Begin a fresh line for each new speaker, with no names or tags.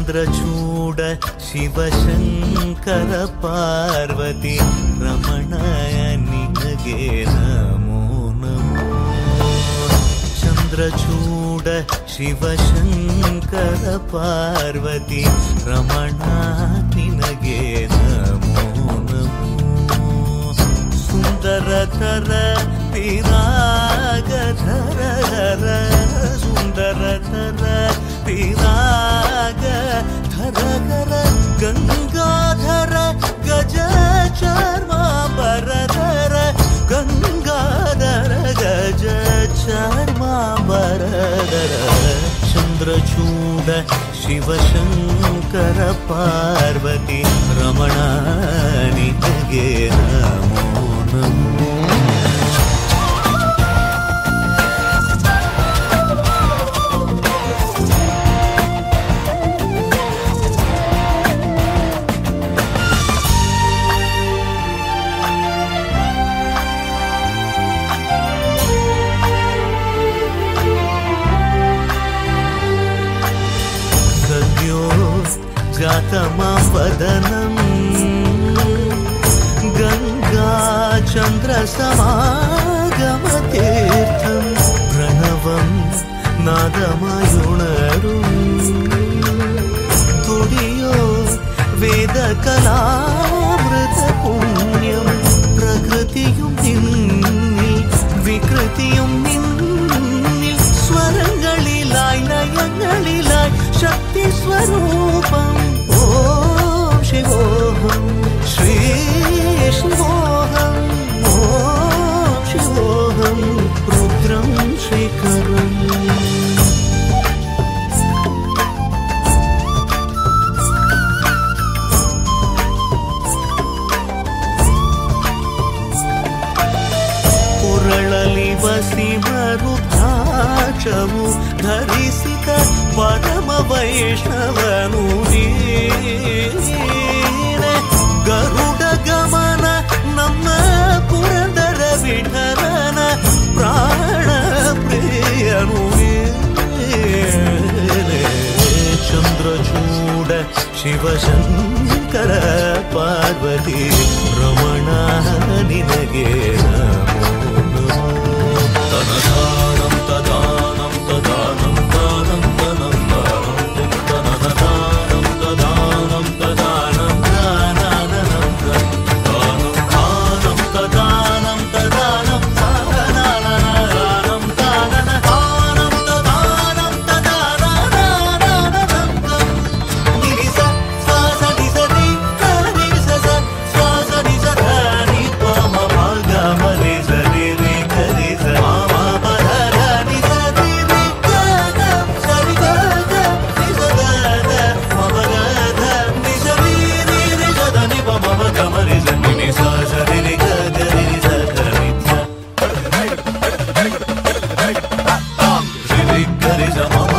चंद्रचूड शिवशंकर पार्वती रमण निनगे नमो नमो चंद्रचूड शिवशंकर पार्वती रमण निनगे नमो नमो सुंदरतर विरागधर सुंदरतर विरागधर गंगाधर गज चर्मांबरधर गंगाधर गज चर्मांबरधर चंद्रचूड शिवशंकर पार्वती रमण निनगे नमो नमो जातमावदनम् गंगा चंद्र समागमतीर्थं प्रणवं नादमयुणरुं तुडियो वेदकलामृत पुण्यं प्रकृतियुं निन्नि विकृतियुं निन्नि स्वरंगलिलाय लयंगलिलाय शक्ति स्वरूपं ओम शिवोहम श्री शिवोहम ओम शिवोहम रुद्रं श्रीकरम् पुरळलि वसिमरुद्राक्षमु धरिसित परम वैष्णवनु ನೀನೆ ಗರುಡ ಗಮನ ನಮ್ಮ ಪುರಂದರ ವಿಠಲನ ಪ್ರಾಣ ಪ್ರಿಯನು ನೀನೆ ಚಂದ್ರಚೂಡ ಶಿವಶಂಕರ ಪಾರ್ವತಿ ರಮಣ ನಿನಗೆ ನಮೋ ನಮೋ ತನದಾನಂ ತದಾನಂ ತದಾನಂ ದಾನಂ ತನಂ There is a